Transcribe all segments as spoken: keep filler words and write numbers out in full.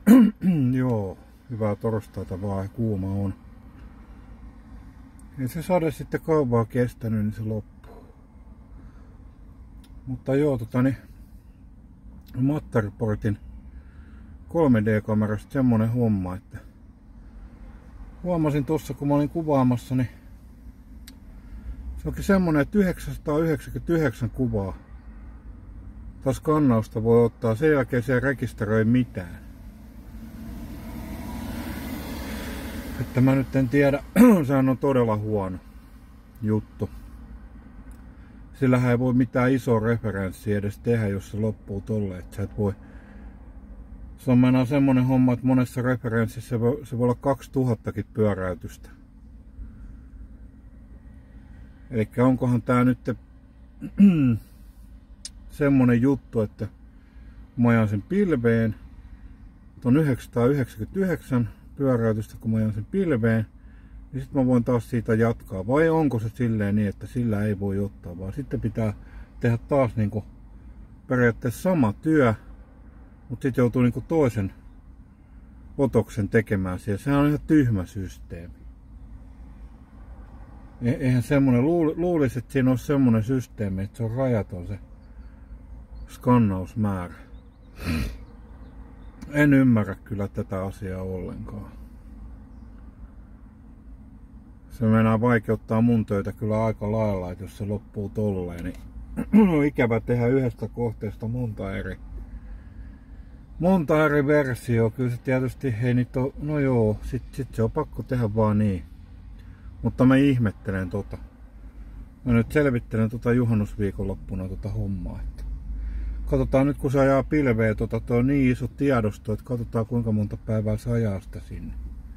Joo, hyvää torstaita vaan, kuuma on. Ei se sade sitten kauaa kestänyt, niin se loppuu. Mutta joo, tota niin, Matterportin kolme D-kamerasta semmonen homma, että huomasin tuossa kun mä olin kuvaamassa, niin se onkin semmonen, että yhdeksänsataayhdeksänkymmentäyhdeksän kuvaa taas skannausta voi ottaa, sen jälkeen se ei rekisteröi mitään. Että mä nyt en tiedä, sehän on todella huono juttu. Sillähän ei voi mitään isoa referenssiä edes tehdä, jos se loppuu tolleen, että sä et voi. Se on mennään semmonen homma, että monessa referenssissä se voi, se voi olla kaksituhattakin pyöräytystä. Elikkä onkohan tää nyt semmonen juttu, että kun mä ajan sen pilveen, on yhdeksänsataayhdeksänkymmentäyhdeksän pyöräytystä, kun mä ajan sen pilveen, niin sitten mä voin taas siitä jatkaa. Vai onko se silleen niin, että sillä ei voi ottaa, vaan sitten pitää tehdä taas niinku periaatteessa sama työ, mutta sitten joutuu niinku toisen otoksen tekemään siihen. Sehän on ihan tyhmä systeemi. Eihän semmonen, luulisi, että siinä olisi semmonen systeemi, että se on rajaton se skannausmäärä. En ymmärrä kyllä tätä asiaa ollenkaan. Se meinaa vaikeuttaa mun töitä kyllä aika lailla, että jos se loppuu tolleen, niin on ikävä tehdä yhdestä kohteesta monta eri monta eri versioa. Kyllä se tietysti ei niitä ole, no joo, sit, sit se on pakko tehdä vaan niin. Mutta mä ihmettelen tota. Mä nyt selvittelen tota juhannusviikonloppuna tota hommaa. Että katsotaan nyt kun se ajaa pilveä, tota, toi on niin iso tiedosto, että katsotaan kuinka monta päivää se ajaa sitä sinne.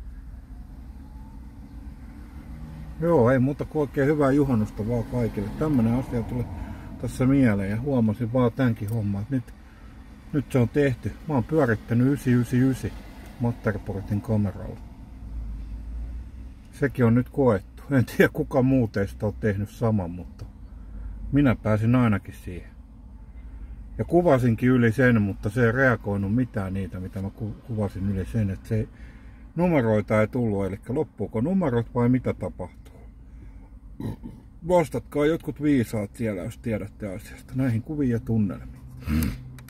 Joo, ei muuta kuin oikein hyvää juhannusta vaan kaikille. Tämmönen asia tuli tässä mieleen ja huomasin vaan tämänkin homman, että nyt, nyt se on tehty. Mä oon pyörittänyt yhdeksänsataayhdeksänkymmentäyhdeksän Matterportin kameralla. Sekin on nyt koettu. En tiedä kuka muu teistä on tehnyt saman, mutta minä pääsin ainakin siihen. Ja kuvasinkin yli sen, mutta se ei reagoinut mitään niitä, mitä mä kuvasin yli sen, että se numeroita ei tullut, eli loppuuko numerot vai mitä tapahtuu? Vastatkaa jotkut viisaat siellä, jos tiedätte asiasta. Näihin kuviin ja tunnelmiin.